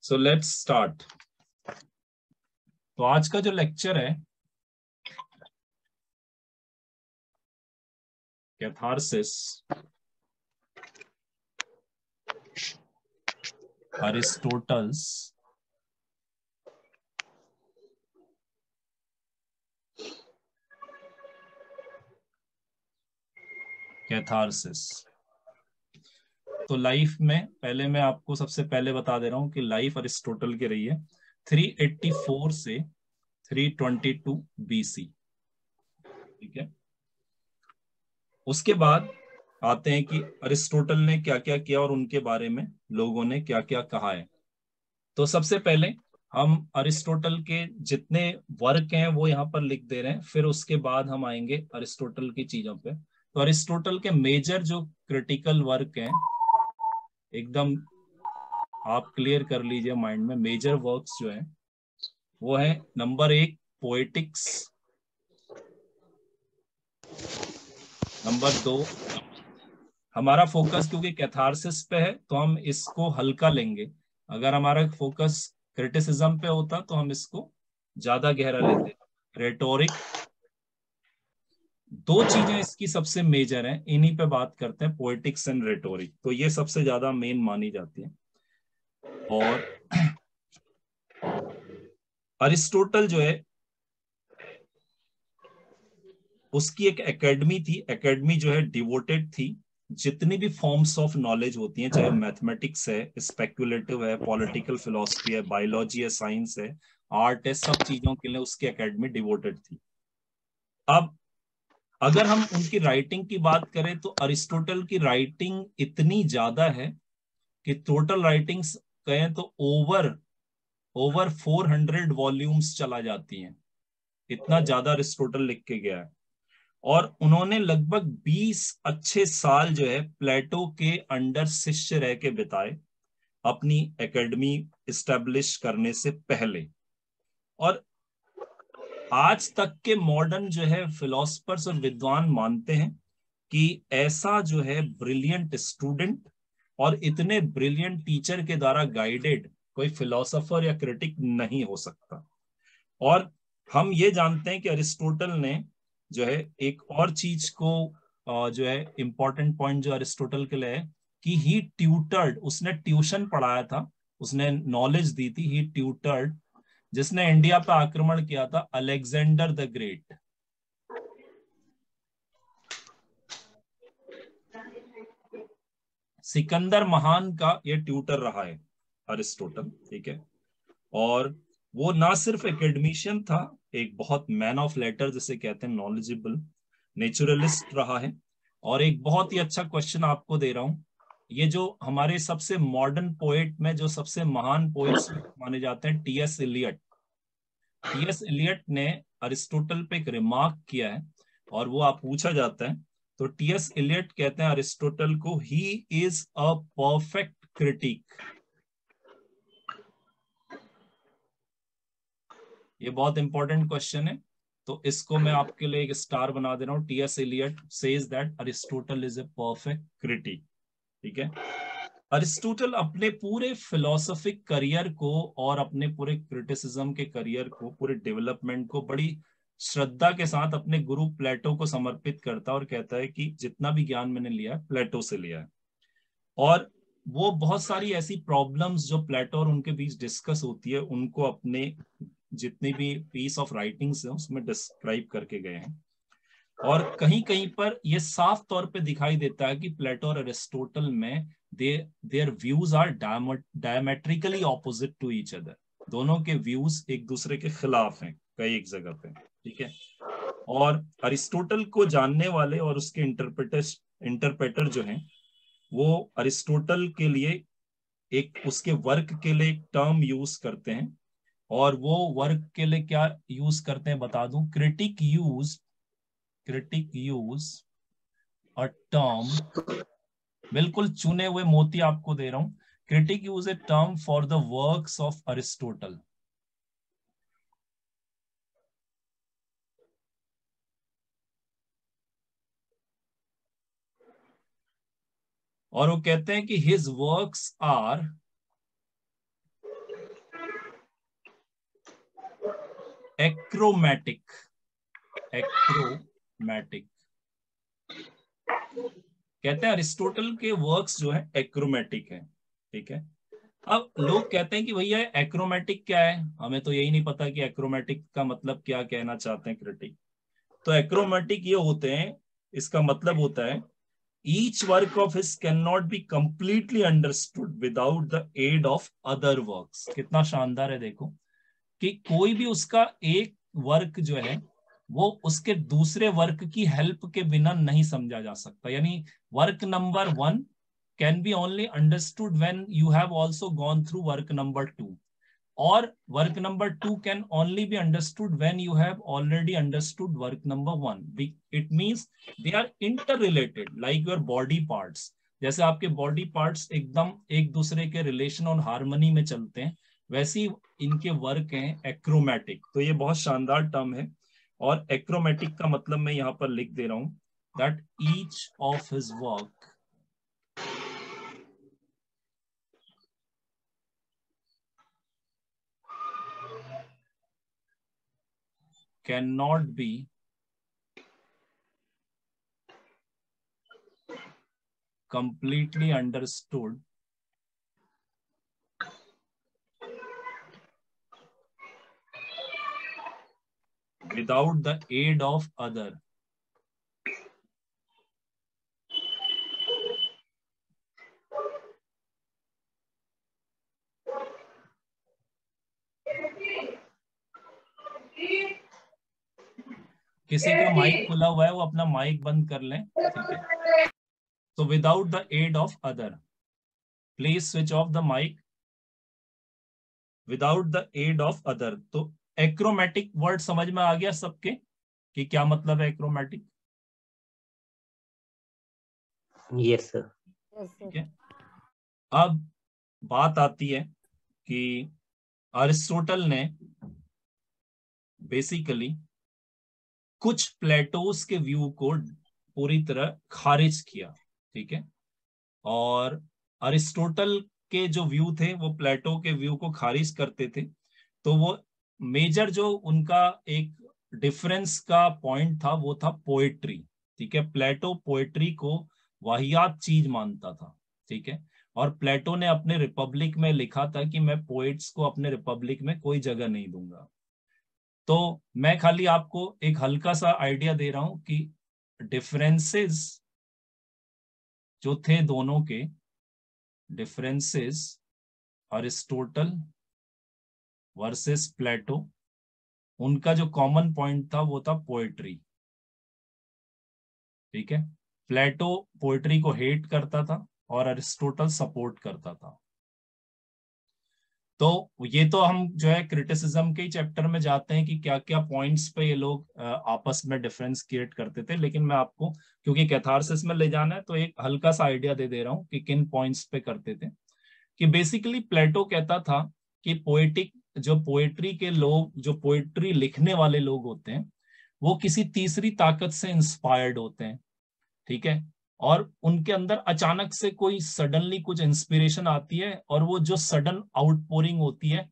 So let's start. तो आज का जो लेक्चर है कैथारसिस, अरिस्टोटल्स कैथारसिस। तो लाइफ में पहले मैं आपको सबसे पहले बता दे रहा हूं कि लाइफ अरिस्टोटल की रही है 384 से 322 बीसी। ठीक है, उसके बाद आते हैं कि अरिस्टोटल ने क्या क्या किया और उनके बारे में लोगों ने क्या क्या कहा है। तो सबसे पहले हम अरिस्टोटल के जितने वर्क हैं वो यहाँ पर लिख दे रहे हैं, फिर उसके बाद हम आएंगे अरिस्टोटल की चीजों पे। तो अरिस्टोटल के मेजर जो क्रिटिकल वर्क हैं एकदम आप क्लियर कर लीजिए माइंड में। मेजर वर्क्स जो है वो है नंबर 1 पोएटिक्स, नंबर 2 हमारा फोकस क्योंकि कैथारसिस पे है तो हम इसको हल्का लेंगे। अगर हमारा फोकस क्रिटिसिज्म पे होता तो हम इसको ज्यादा गहरा लेते। रेटोरिक, दो चीजें इसकी सबसे मेजर हैं, इन्हीं पे बात करते हैं, पोएटिक्स एंड रेटोरिक। तो ये सबसे ज्यादा मेन मानी जाती है। और अरिस्टोटल जो है उसकी एक एकेडमी थी, एकेडमी जो है डिवोटेड थी जितनी भी फॉर्म्स ऑफ नॉलेज होती हैं, चाहे मैथमेटिक्स है, स्पेक्युलेटिव है, पॉलिटिकल फिलोसफी है, बायोलॉजी है, साइंस है, आर्ट है, सब चीजों के लिए उसकी एकेडमी डिवोटेड थी। अब अगर हम उनकी राइटिंग की बात करें तो अरिस्टोटल की राइटिंग इतनी ज्यादा है कि टोटल राइटिंग्स कहें तो ओवर ओवर 400 वॉल्यूम्स चला जाती हैं। इतना ज्यादा अरिस्टोटल लिख के गया है। और उन्होंने लगभग 20 अच्छे साल जो है प्लेटो के अंडर शिष्य रह के बिताए अपनी एकेडमी इस्टेब्लिश करने से पहले। और आज तक के मॉडर्न जो है फिलोसफर्स और विद्वान मानते हैं कि ऐसा जो है ब्रिलियंट स्टूडेंट और इतने ब्रिलियंट टीचर के द्वारा गाइडेड कोई फिलोसोफर या क्रिटिक नहीं हो सकता। और हम ये जानते हैं कि अरिस्टोटल ने जो है एक और चीज को जो है इंपॉर्टेंट पॉइंट जो अरिस्टोटल के लिए है कि ही ट्यूटर्ड, उसने ट्यूशन पढ़ाया था, उसने नॉलेज दी थी। ही ट्यूटर्ड, जिसने इंडिया पर आक्रमण किया था, अलेक्जेंडर द ग्रेट। सिकंदर महान का ये ट्यूटर रहा है अरिस्टोटल। ठीक है, और वो ना सिर्फ एकेडमिशियन था, एक बहुत मैन ऑफ लेटर जिसे कहते हैं, नॉलेजेबल नेचुरलिस्ट रहा है। और एक बहुत ही अच्छा क्वेश्चन आपको दे रहा हूं, ये जो हमारे सबसे मॉडर्न पोएट में जो सबसे महान पोएट्स माने जाते हैं, टीएस इलियट। टीएस इलियट ने अरिस्टोटल पे एक रिमार्क किया है और वो आप पूछा जाता है। तो टीएस इलियट कहते हैं अरिस्टोटल को, he is a perfect critic. ये बहुत इंपॉर्टेंट क्वेश्चन है, तो इसको मैं आपके लिए एक स्टार बना दे रहा हूं। TS Eliot says that Aristotle is a perfect critic. ठीक है, अरिस्टोटल अपने पूरे फिलोसफिक करियर को और अपने पूरे क्रिटिसिज्म के करियर को, पूरे डेवलपमेंट को बड़ी श्रद्धा के साथ अपने गुरु प्लेटो को समर्पित करता है और कहता है कि जितना भी ज्ञान मैंने लिया है प्लेटो से लिया है। और वो बहुत सारी ऐसी प्रॉब्लम्स जो प्लेटो और उनके बीच डिस्कस होती है उनको अपने जितनी भी पीस ऑफ राइटिंग्स है उसमें डिस्क्राइब करके गए हैं। और कहीं कहीं पर यह साफ तौर पे दिखाई देता है कि प्लेटो और अरिस्टोटल में their views are diametrically opposite to each other. दोनों के व्यूज एक दूसरे के खिलाफ हैं कई एक जगह पे। ठीक है, और अरिस्टोटल को जानने वाले और उसके इंटरप्रेटर जो हैं वो अरिस्टोटल के लिए एक उसके वर्क के लिए एक टर्म यूज करते हैं। और वो वर्क के लिए क्या यूज करते हैं बता दूं, क्रिटिक यूज अ टर्म, बिल्कुल चुने हुए मोती आपको दे रहा हूं। Critic use a term for the works of Aristotle. और वो कहते हैं कि his works are acroamatic, acroamatic कहते हैं अरिस्टोटल के वर्क्स जो है एक्रोमैटिक है, ठीक है। अब लोग कहते हैं कि भैया एक्रोमैटिक क्या है, हमें तो यही नहीं पता कि एक्रोमैटिक का मतलब क्या कहना चाहते हैं क्रिटिक। तो एक्रोमैटिक ये होते हैं, इसका मतलब होता है each work of his can not be completely understood without the aid of other works. कितना शानदार है देखो, कि कोई भी उसका एक वर्क जो है वो उसके दूसरे वर्क की हेल्प के बिना नहीं समझा जा सकता। यानी work number 1 can be only understood when you have also gone through work number 2, or work number 2 can only be understood when you have already understood work number 1. It means they are interrelated like your body parts. जैसे आपके body parts एकदम एक दूसरे के relation और harmony में चलते हैं, वैसे इनके वर्क हैं एक्रोमैटिक। तो ये बहुत शानदार टर्म है, और एक्रोमैटिक का मतलब मैं यहाँ पर लिख दे रहा हूं, that each of his work cannot be completely understood without the aid of other. किसी का माइक खुला हुआ है वो अपना माइक बंद कर लें, ठीक है। तो without the aid of other, please switch off the mike. Without the aid of other, तो एक्रोमैटिक वर्ड समझ में आ गया सबके कि क्या मतलब है एक्रोमैटिक? Yes sir. ठीक है। अब बात आती है कि अरिस्टोटल ने बेसिकली कुछ प्लेटोस के व्यू को पूरी तरह खारिज किया, ठीक है। और अरिस्टोटल के जो व्यू थे वो प्लेटो के व्यू को खारिज करते थे। तो वो मेजर जो उनका एक डिफरेंस का पॉइंट था वो था पोएट्री, ठीक है। प्लेटो पोएट्री को वाहियात चीज मानता था, ठीक है। और प्लेटो ने अपने रिपब्लिक में लिखा था कि मैं पोएट्स को अपने रिपब्लिक में कोई जगह नहीं दूंगा। तो मैं खाली आपको एक हल्का सा आइडिया दे रहा हूं कि डिफरेंसेस जो थे दोनों के, डिफरेंसेस अरिस्टोटल वर्सेस प्लेटो, उनका जो कॉमन पॉइंट था वो था पोएट्री, ठीक है। प्लेटो पोएट्री को हेट करता था और अरिस्टोटल सपोर्ट करता था। तो ये तो हम जो है क्रिटिसिज्म के ही चैप्टर में जाते हैं कि क्या क्या पॉइंट्स पे ये लोग आपस में डिफरेंस क्रिएट करते थे, लेकिन मैं आपको क्योंकि कैथारसिस में ले जाना है तो एक हल्का सा आइडिया दे दे रहा हूँ कि किन पॉइंट्स पे करते थे। कि बेसिकली प्लेटो कहता था कि पोएटिक जो पोएट्री के लोग, जो पोएट्री लिखने वाले लोग होते हैं, वो किसी तीसरी ताकत से इंस्पायर्ड होते हैं, ठीक है। और उनके अंदर अचानक से कोई सडनली कुछ इंस्पिरेशन आती है और वो जो सडन आउटपोरिंग होती है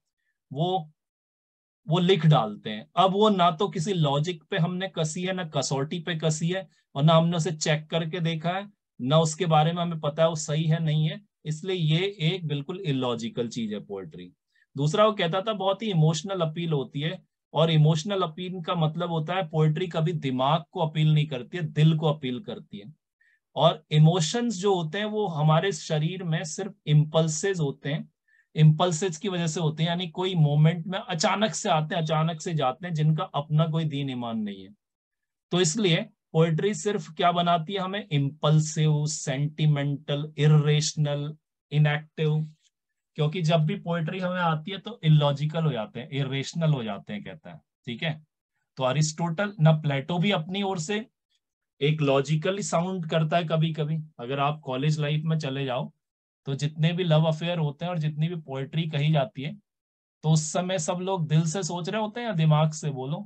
वो लिख डालते हैं। अब वो ना तो किसी लॉजिक पे हमने कसी है, ना कसौटी पे कसी है, और ना हमने उसे चेक करके देखा है, ना उसके बारे में हमें पता है वो सही है नहीं है। इसलिए ये एक बिल्कुल इलॉजिकल चीज है पोएट्री। दूसरा, वो कहता था बहुत ही इमोशनल अपील होती है, और इमोशनल अपील का मतलब होता है पोएट्री कभी दिमाग को अपील नहीं करती है, दिल को अपील करती है। और इमोशंस जो होते हैं वो हमारे शरीर में सिर्फ इम्पल्सेस होते हैं, इम्पल्सेस की वजह से होते हैं, यानी कोई मोमेंट में अचानक से आते हैं अचानक से जाते हैं, जिनका अपना कोई दीन ईमान नहीं है। तो इसलिए पोएट्री सिर्फ क्या बनाती है हमें, इम्पल्सिव, सेंटिमेंटल, इरेशनल, इनएक्टिव। क्योंकि जब भी पोएट्री हमें आती है तो इलॉजिकल हो जाते हैं, इरेशनल हो जाते हैं, कहता है, ठीक है। तो अरिस्टोटल ना प्लेटो भी अपनी ओर से एक लॉजिकली साउंड करता है कभी कभी। अगर आप कॉलेज लाइफ में चले जाओ तो जितने भी लव अफेयर होते हैं और जितनी भी पोएट्री कही जाती है, तो उस समय सब लोग दिल से सोच रहे होते हैं या दिमाग से, बोलो?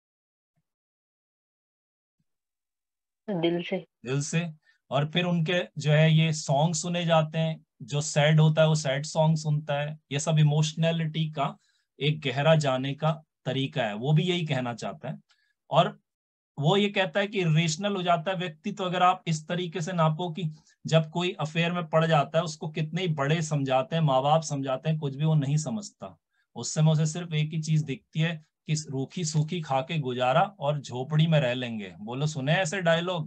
दिल से। दिल से। और फिर उनके जो है ये सॉन्ग सुने जाते हैं, जो सैड होता है वो सैड सॉन्ग सुनता है। ये सब इमोशनैलिटी का एक गहरा जाने का तरीका है, वो भी यही कहना चाहता है। और वो ये कहता है कि इरेशनल हो जाता है व्यक्ति तो अगर आप इस तरीके से नापो कि जब कोई अफेयर में पड़ जाता है, उसको कितने ही बड़े समझाते हैं, माँ बाप समझाते हैं, कुछ भी वो नहीं समझता। उस समय उसे सिर्फ एक ही चीज दिखती है कि रूखी सूखी खा के गुजारा और झोपड़ी में रह लेंगे। बोलो, सुने ऐसे dialogue?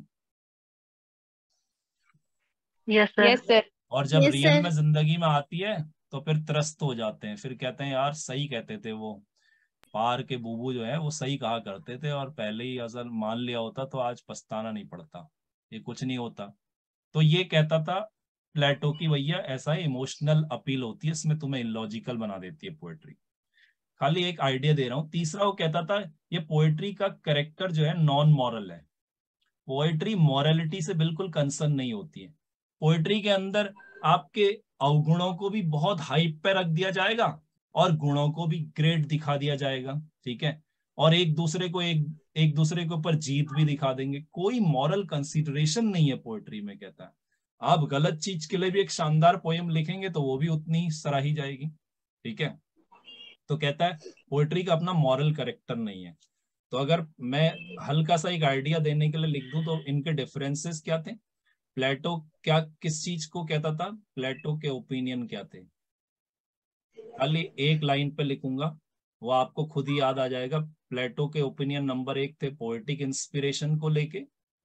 Yes sir. Yes sir. और जब Yes, रियल sir. में जिंदगी में आती है तो फिर त्रस्त हो जाते हैं, फिर कहते हैं यार सही कहते थे वो पार के बूबू जो है, वो सही कहा करते थे, और पहले ही असल मान लिया होता तो आज पछताना नहीं पड़ता, ये कुछ नहीं होता। तो ये कहता था प्लेटो की, भैया ऐसा है, इमोशनल अपील होती है इसमें, तुम्हें इलॉजिकल बना देती है पोएट्री। खाली एक आइडिया दे रहा हूँ। तीसरा वो कहता था ये पोएट्री का कैरेक्टर जो है नॉन मॉरल है। पोएट्री मॉरलिटी से बिल्कुल कंसर्न नहीं होती है। पोएट्री के अंदर आपके अवगुणों को भी बहुत हाइप पे रख दिया जाएगा और गुणों को भी ग्रेट दिखा दिया जाएगा, ठीक है। और एक दूसरे को एक दूसरे के ऊपर जीत भी दिखा देंगे। कोई मॉरल कंसीडरेशन नहीं है पोएट्री में, कहता है। आप गलत चीज के लिए भी एक शानदार पोएम लिखेंगे तो वो भी उतनी ही सराही जाएगी, ठीक है। तो कहता है पोएट्री का अपना मॉरल कैरेक्टर नहीं है। तो अगर मैं हल्का सा एक आइडिया देने के लिए लिख दूं तो इनके डिफरेंसेस क्या थे? प्लेटो क्या किस चीज को कहता था, प्लेटो के ओपिनियन क्या थे? खाली एक लाइन पे लिखूंगा, वो आपको खुद ही याद आ जाएगा। प्लेटो के ओपिनियन नंबर 1 थे पोएटिक इंस्पिरेशन को लेके,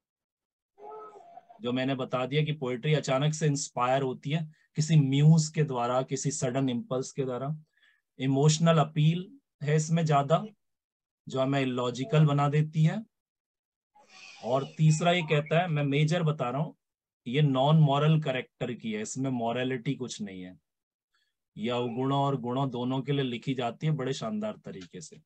जो मैंने बता दिया कि पोएट्री अचानक से इंस्पायर होती है किसी म्यूज के द्वारा, किसी सडन इम्पल्स के द्वारा। इमोशनल अपील है इसमें ज्यादा, जो हमें लॉजिकल बना देती है। और तीसरा ये कहता है, मैं मेजर बता रहा हूं, ये नॉन मॉरल कैरेक्टर की है, इसमें मॉरलिटी कुछ नहीं है। ये अवगुणों और गुणों दोनों के लिए लिखी जाती है बड़े शानदार तरीके से।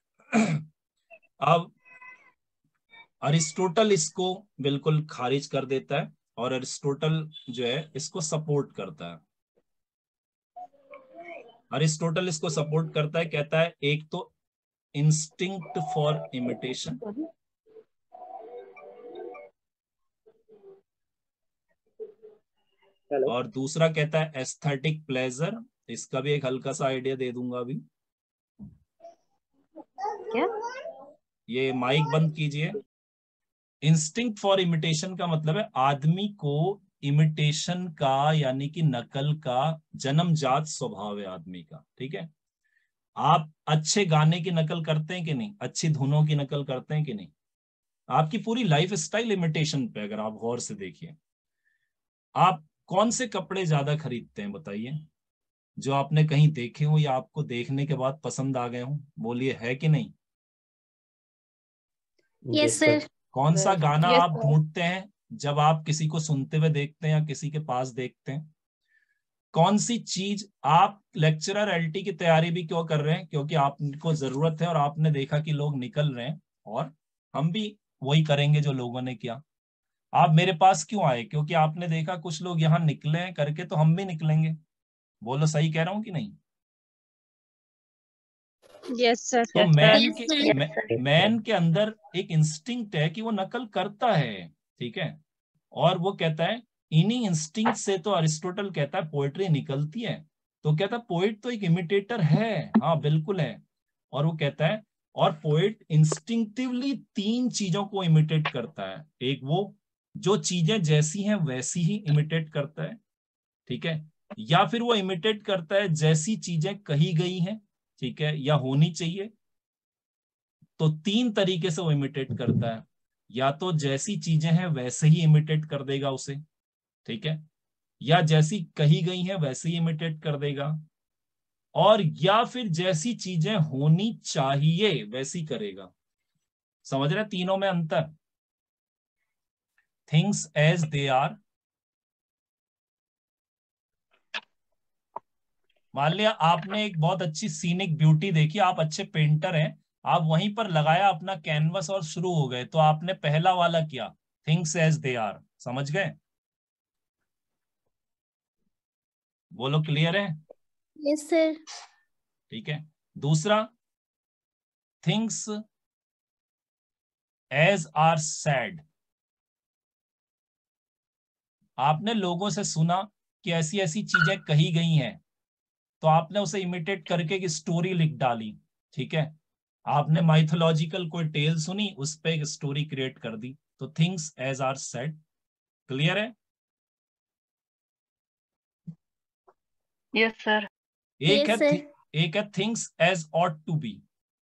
अब अरिस्टोटल इसको बिल्कुल खारिज कर देता है और अरिस्टोटल जो है इसको सपोर्ट करता है। अरिस्टोटल इसको सपोर्ट करता है, कहता है एक तो इंस्टिंक्ट फॉर इमिटेशन, और दूसरा कहता है एस्थेटिक प्लेजर। इसका भी एक हल्का सा आइडिया दे दूंगा अभी। क्या? ये माइक बंद कीजिए। इंस्टिंक्ट फॉर इमिटेशन का मतलब है आदमी को इमिटेशन का, यानी कि नकल का जन्मजात स्वभाव है आदमी का, ठीक है। आप अच्छे गाने की नकल करते हैं कि नहीं, अच्छी धुनों की नकल करते हैं कि नहीं? आपकी पूरी लाइफ स्टाइल इमिटेशन पे, अगर आप गौर से देखिए। आप कौन से कपड़े ज्यादा खरीदते हैं बताइए, जो आपने कहीं देखे हो या आपको देखने के बाद पसंद आ गए हो? बोलिए, है कि नहीं? Yes, sir. कौन सा गाना Yes, आप sir. ढूंढते हैं जब आप किसी को सुनते हुए देखते हैं या किसी के पास देखते हैं? कौन सी चीज आप लेक्चरर एलटी की तैयारी भी क्यों कर रहे हैं? क्योंकि आपको जरूरत है और आपने देखा कि लोग निकल रहे हैं, और हम भी वही करेंगे जो लोगों ने किया। आप मेरे पास क्यों आए? क्योंकि आपने देखा कुछ लोग यहाँ निकले हैं करके, तो हम भी निकलेंगे। बोलो, सही कह रहा हूं कि नहीं? Yes sir. तो Yes, sir. मैन के अंदर एक इंस्टिंक्ट है कि वो नकल करता है, ठीक है। और वो कहता है इन्हीं इंस्टिंक्ट से तो अरिस्टोटल कहता है पोएट्री निकलती है। तो कहता है पोएट तो एक इमिटेटर है, हाँ बिल्कुल है। और वो कहता है और पोएट इंस्टिंक्टिवली 3 चीजों को इमिटेट करता है। एक वो जो चीजें जैसी हैं वैसी ही इमिटेट करता है, ठीक है। या फिर वो इमिटेट करता है जैसी चीजें कही गई हैं, ठीक है, या होनी चाहिए। तो 3 तरीके से वो इमिटेट करता है। या तो जैसी चीजें हैं वैसे ही इमिटेट कर देगा उसे, ठीक है, या जैसी कही गई हैं वैसे ही इमिटेट कर देगा, और या फिर जैसी चीजें होनी चाहिए वैसी करेगा। समझ रहे? तीनों में अंतर। Things as they are. मान लिया आपने एक बहुत अच्छी सीनिक ब्यूटी देखी, आप अच्छे पेंटर हैं, आप वहीं पर लगाया अपना कैनवस और शुरू हो गए, तो आपने पहला वाला किया, थिंग्स एज दे आर। समझ गए? बोलो, क्लियर है? Yes, sir. ठीक है। दूसरा, थिंग्स एज आर सैड। आपने लोगों से सुना कि ऐसी ऐसी चीजें कही गई हैं, तो आपने उसे इमिटेट करके एक स्टोरी लिख डाली, ठीक है। आपने माइथोलॉजिकल कोई टेल सुनी, उस पे एक स्टोरी क्रिएट कर दी, तो things as are said. Clear है? Yes sir. एक Yes, है sir. एक है things as ought to be,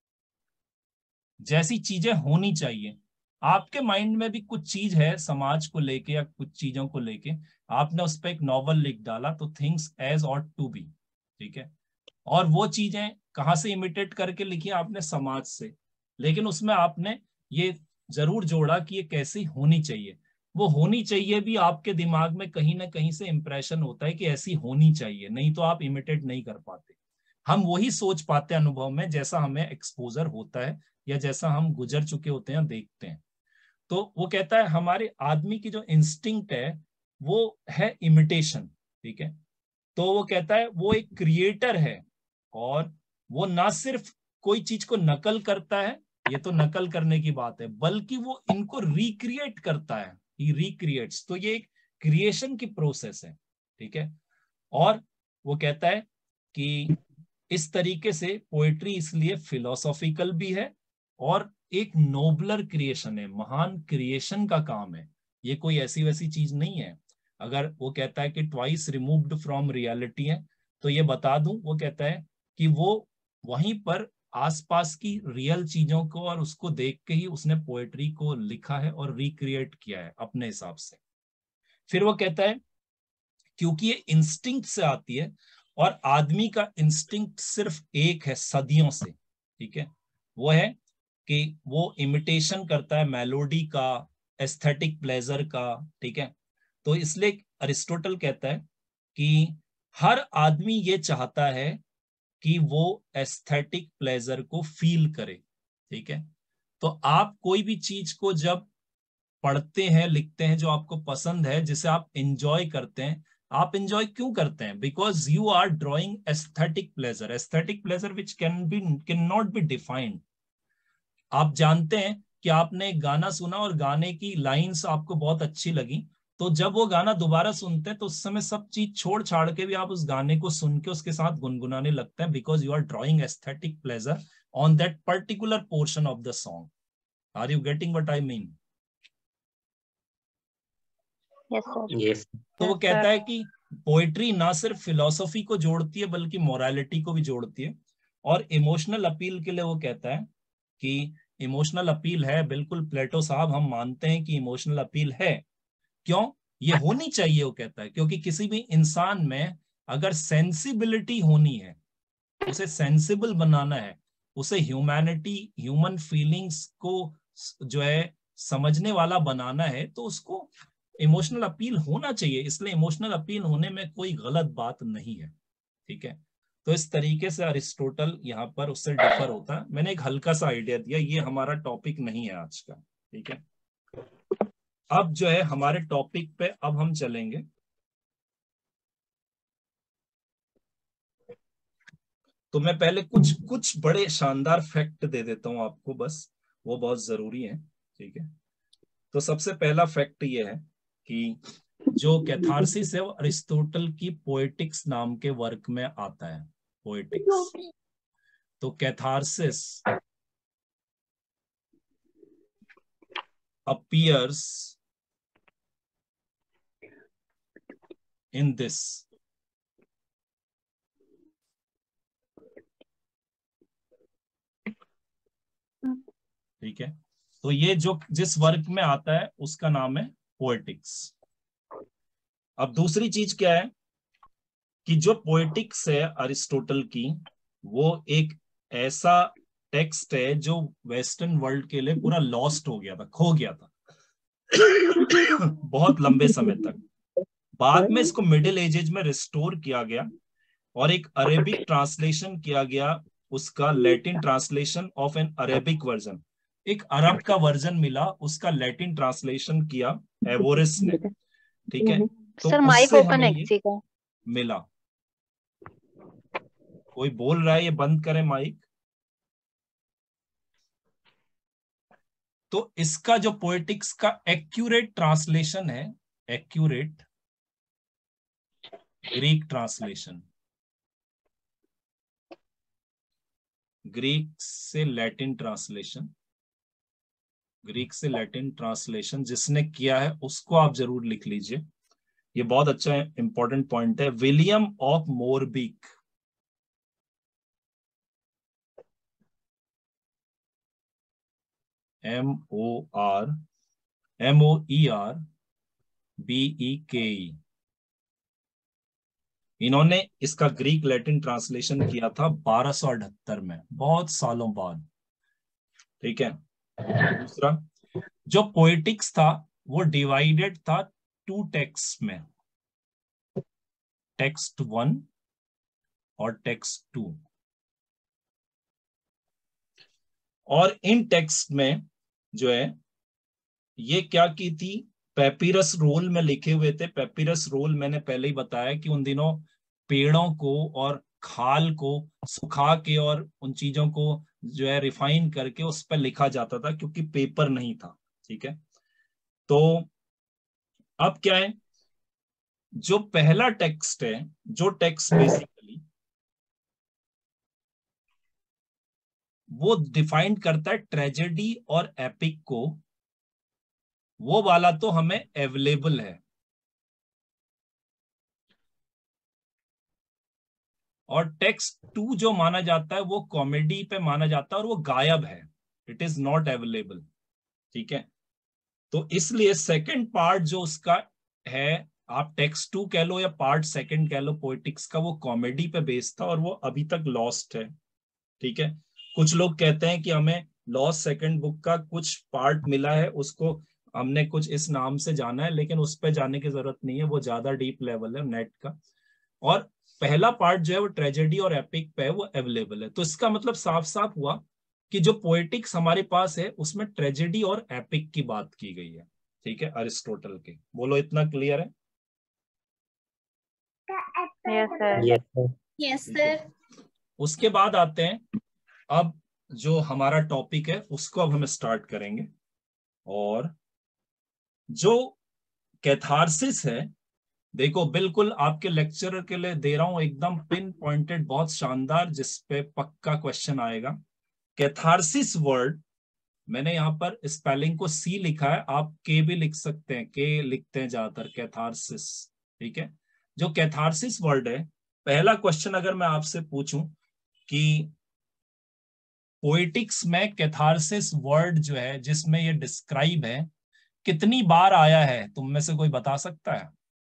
जैसी चीजें होनी चाहिए। आपके माइंड में भी कुछ चीज है समाज को लेके या कुछ चीजों को लेके, आपने उस पर एक नॉवल लिख डाला, तो things as ought to be. ठीक है? और वो चीजें कहाँ से इमिटेट करके लिखी आपने? समाज से। लेकिन उसमें आपने ये जरूर जोड़ा कि ये कैसी होनी चाहिए। वो होनी चाहिए भी आपके दिमाग में कहीं ना कहीं से इंप्रेशन होता है कि ऐसी होनी चाहिए, नहीं तो आप इमिटेट नहीं कर पाते। हम वही सोच पाते हैं अनुभव में जैसा हमें एक्सपोजर होता है या जैसा हम गुजर चुके होते हैं, देखते हैं। तो वो कहता है हमारे आदमी की जो इंस्टिंक्ट है वो है इमिटेशन। ठीक है? तो वो कहता है वो एक क्रिएटर है, और वो ना सिर्फ कोई चीज को नकल करता है, ये तो नकल करने की बात है, बल्कि वो इनको रिक्रिएट करता है, ही रिक्रिएट्स। तो ये एक क्रिएशन की प्रोसेस है। ठीक है? और वो कहता है कि इस तरीके से पोएट्री इसलिए फिलोसॉफिकल भी है और एक नोबलर क्रिएशन है, महान क्रिएशन का काम है। ये कोई ऐसी वैसी चीज नहीं है। अगर वो कहता है कि ट्वाइस रिमूव्ड फ्रॉम रियलिटी है, तो ये बता दूं, वो कहता है कि वो वहीं पर आसपास की रियल चीजों को और उसको देख के ही उसने पोएट्री को लिखा है और रिक्रिएट किया है अपने हिसाब से। फिर वो कहता है क्योंकि ये इंस्टिंक्ट से आती है, और आदमी का इंस्टिंक्ट सिर्फ एक है सदियों से। ठीक है? वो है कि वो इमिटेशन करता है मेलोडी का, एस्थेटिक प्लेजर का। ठीक है? तो इसलिए अरिस्टोटल कहता है कि हर आदमी ये चाहता है कि वो एस्थेटिक प्लेजर को फील करे। ठीक है? तो आप कोई भी चीज को जब पढ़ते हैं, लिखते हैं, जो आपको पसंद है, जिसे आप इंजॉय करते हैं, आप इंजॉय क्यों करते हैं? Because you are drawing aesthetic pleasure, aesthetic pleasure which can not be defined. आप जानते हैं कि आपने गाना सुना और गाने की लाइंस आपको बहुत अच्छी लगी, तो जब वो गाना दोबारा सुनते हैं तो उस समय सब चीज छोड़ छाड़ के भी आप उस गाने को सुन के उसके साथ गुनगुनाने लगते हैं, because you are drawing aesthetic pleasure on that particular portion of the song. Are you getting what I mean? Yes sir. Yes तो वो कहता है कि पोएट्री ना सिर्फ फिलॉसफी को जोड़ती है बल्कि मोरालिटी को भी जोड़ती है। और इमोशनल अपील के लिए वो कहता है कि इमोशनल अपील है, बिल्कुल प्लेटो साहब, हम मानते हैं कि इमोशनल अपील है। क्यों? ये होनी चाहिए, वो कहता है, क्योंकि किसी भी इंसान में अगर सेंसिबिलिटी होनी है, उसे सेंसिबल बनाना है, उसे ह्यूमैनिटी, ह्यूमन फीलिंग्स को जो है समझने वाला बनाना है, तो उसको इमोशनल अपील होना चाहिए। इसलिए इमोशनल अपील होने में कोई गलत बात नहीं है। ठीक है? तो इस तरीके से अरिस्टोटल यहाँ पर उससे डिफर होता है। मैंने एक हल्का सा आइडिया दिया, ये हमारा टॉपिक नहीं है आज का। ठीक है? अब जो है हमारे टॉपिक पे अब हम चलेंगे। तो मैं पहले कुछ कुछ बड़े शानदार फैक्ट दे देता हूं आपको, बस वो बहुत जरूरी है। ठीक है? तो सबसे पहला फैक्ट ये है कि जो कैथारसिस है वो अरिस्टोटल की पोएटिक्स नाम के वर्क में आता है। पोएटिक्स, तो कैथारसिस अपीयर्स इन दिस। ठीक है? तो ये जो जिस वर्क में आता है उसका नाम है पोएटिक्स। अब दूसरी चीज क्या है कि जो पोएटिक्स है अरिस्टोटल की, वो एक ऐसा टेक्स्ट है जो वेस्टर्न वर्ल्ड के लिए पूरा लॉस्ट हो गया था, खो गया था बहुत लंबे समय तक। बाद में इसको मिडिल एजेज में रिस्टोर किया गया और एक अरेबिक ट्रांसलेशन किया गया, उसका Latin translation of an Arabic version. एक अरब का वर्जन मिला, उसका लैटिन ट्रांसलेशन किया एवोरिस ने। ठीक है? तो सर माइक उससे ओपन हमें है ये किसी का? मिला। कोई बोल रहा है, ये बंद करें माइक। तो इसका जो पोएटिक्स का एक्यूरेट ट्रांसलेशन है, एक्यूरेट ग्रीक ट्रांसलेशन, ग्रीक से लैटिन ट्रांसलेशन, ग्रीक से लैटिन ट्रांसलेशन जिसने किया है उसको आप जरूर लिख लीजिए, ये बहुत अच्छा इंपॉर्टेंट पॉइंट है। विलियम ऑफ मोरबीक, MORBEK, इन्होंने इसका ग्रीक लैटिन ट्रांसलेशन किया था 1278 में, बहुत सालों बाद। ठीक है। दूसरा, जो पोएटिक्स था वो डिवाइडेड था 2 टेक्स्ट में, टेक्स्ट 1 और टेक्स्ट 2। और इन टेक्स्ट में जो है ये क्या की थी, पेपिरस रोल में लिखे हुए थे। पेपिरस रोल मैंने पहले ही बताया कि उन दिनों पेड़ों को और खाल को सुखा के और उन चीजों को जो है रिफाइन करके उस पर लिखा जाता था, क्योंकि पेपर नहीं था। ठीक है। तो अब क्या है, जो पहला टेक्स्ट है, जो टेक्स्ट बेसिकली वो डिफाइन करता है ट्रेजेडी और एपिक को, वो वाला तो हमें अवेलेबल है। और टेक्स्ट 2 जो माना जाता है वो कॉमेडी पे माना जाता है और वो गायब है, इट इज नॉट अवेलेबल। ठीक है। तो इसलिए सेकंड पार्ट जो उसका है, आप टेक्स्ट 2 कह लो या पार्ट सेकंड कह लो पोएटिक्स का, वो कॉमेडी पे बेस्ड था और वो अभी तक लॉस्ट है। ठीक है। कुछ लोग कहते हैं कि हमें लॉस्ट सेकंड बुक का कुछ पार्ट मिला है, उसको हमने कुछ इस नाम से जाना है, लेकिन उस पर जाने की जरूरत नहीं है, वो ज्यादा डीप लेवल है नेट का। और पहला पार्ट जो है वो ट्रेजेडी और एपिक पे है, वो अवेलेबल है। तो इसका मतलब साफ साफ हुआ कि जो पोएटिक्स हमारे पास है उसमें ट्रेजेडी और एपिक की बात की गई है। ठीक है, अरिस्टोटल के। बोलो, इतना क्लियर है? Yes sir. Yes sir. Yes ठीक है। सर। उसके बाद आते हैं, अब जो हमारा टॉपिक है उसको अब हम स्टार्ट करेंगे। और जो कैथारसिस है, देखो बिल्कुल आपके लेक्चरर के लिए दे रहा हूं, एकदम पिन पॉइंटेड, बहुत शानदार, जिसपे पक्का क्वेश्चन आएगा। कैथारसिस वर्ड, मैंने यहाँ पर स्पेलिंग को सी लिखा है, आप के भी लिख सकते हैं, के लिखते हैं ज्यादातर, कैथारसिस। ठीक है। जो कैथारसिस वर्ड है, पहला क्वेश्चन अगर मैं आपसे पूछूं कि पोएटिक्स में कैथारसिस वर्ड जो है जिसमें ये डिस्क्राइब है, कितनी बार आया है, तुम में से कोई बता सकता है?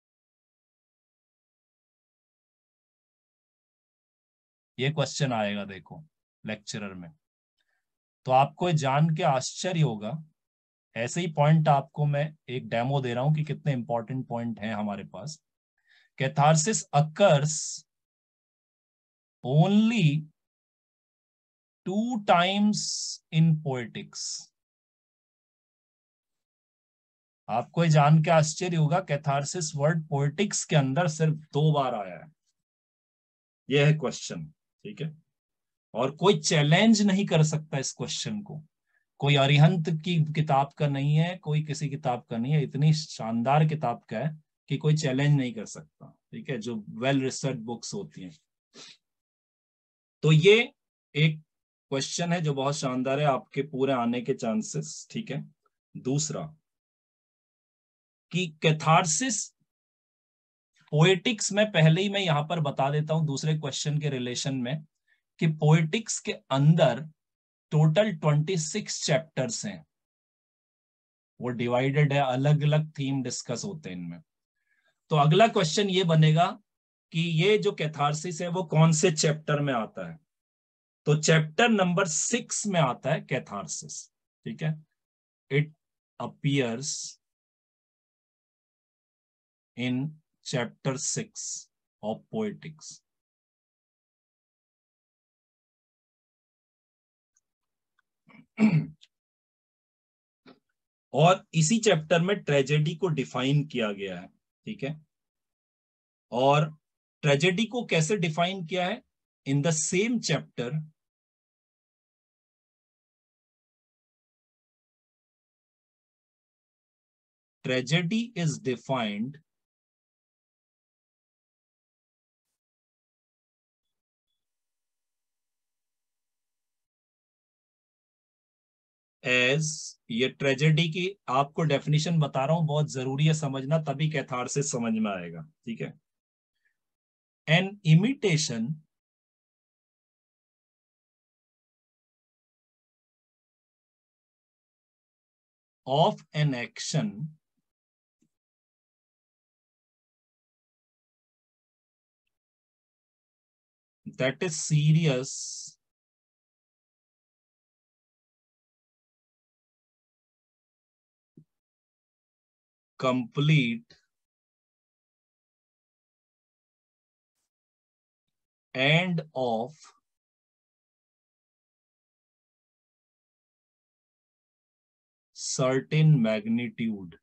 ये क्वेश्चन आएगा देखो लेक्चरर में, तो आपको जान के आश्चर्य होगा। ऐसे ही पॉइंट आपको मैं एक डेमो दे रहा हूं कि कितने इंपॉर्टेंट पॉइंट हैं हमारे पास। Catharsis occurs only 2 times in poetics. आपको ये जान के आश्चर्य होगा, कैथारसिस वर्ड पोएटिक्स के अंदर सिर्फ 2 बार आया है। यह है क्वेश्चन। ठीक है। और कोई चैलेंज नहीं कर सकता इस क्वेश्चन को, कोई अरिहंत की किताब का नहीं है, कोई किसी किताब का नहीं है, इतनी शानदार किताब का है कि कोई चैलेंज नहीं कर सकता। ठीक है, जो वेल रिसर्च बुक्स होती हैं। तो ये एक क्वेश्चन है जो बहुत शानदार है, आपके पूरे आने के चांसेस। ठीक है। दूसरा, कि कैथारसिस पोएटिक्स में, पहले ही मैं यहां पर बता देता हूं दूसरे क्वेश्चन के रिलेशन में, कि पोएटिक्स के अंदर टोटल 26 चैप्टर्स हैं, वो डिवाइडेड है, अलग अलग थीम डिस्कस होते हैं इनमें। तो अगला क्वेश्चन ये बनेगा कि ये जो कैथारसिस है वो कौन से चैप्टर में आता है? तो चैप्टर नंबर 6 में आता है कैथारसिस। ठीक है। It appears in chapter 6 of poetics. और इसी चैप्टर में ट्रेजेडी को डिफाइन किया गया है। ठीक है। और ट्रेजेडी को कैसे डिफाइन किया है? In the same chapter tragedy is defined as, ये ट्रेजेडी की आपको डेफिनेशन बता रहा हूं, बहुत जरूरी है समझना, तभी कैथारसिस समझ में आएगा, ठीक है। An imitation of an action that is serious, complete, and of certain magnitude.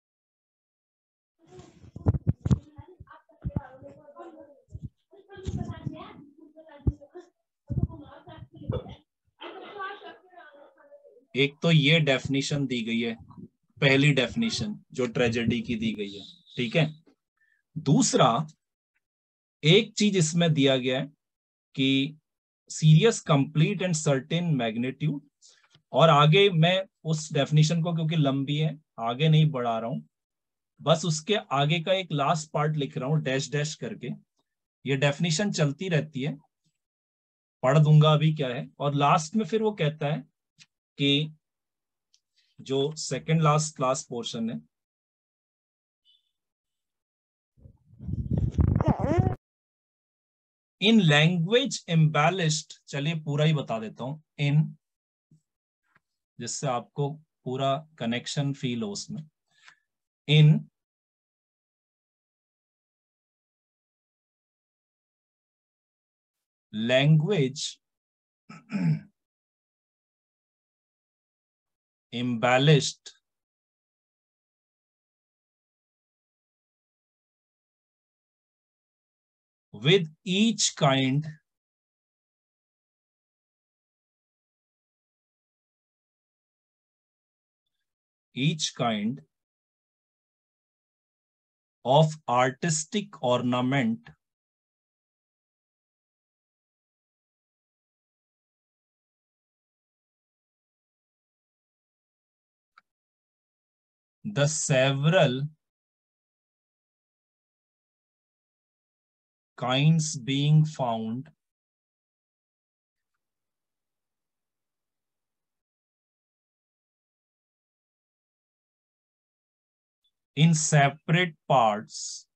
एक तो ये डेफिनेशन दी गई है, पहली डेफिनेशन जो ट्रेजेडी की दी गई है, ठीक है। दूसरा एक चीज इसमें दिया गया है कि serious, complete and certain magnitude, और आगे मैं उस डेफिनेशन को, क्योंकि लंबी है आगे नहीं बढ़ा रहा हूं, बस उसके आगे का एक लास्ट पार्ट लिख रहा हूं डैश डैश करके। ये डेफिनेशन चलती रहती है, पढ़ दूंगा अभी क्या है, और लास्ट में फिर वो कहता है कि जो सेकंड लास्ट क्लास पोर्शन है, इन लैंग्वेज एम्बेलिश्ड, चलिए पूरा ही बता देता हूं, इन, जिससे आपको पूरा कनेक्शन फील हो उसमें, in language embellished with each kind of artistic ornament the several kinds being found in separate parts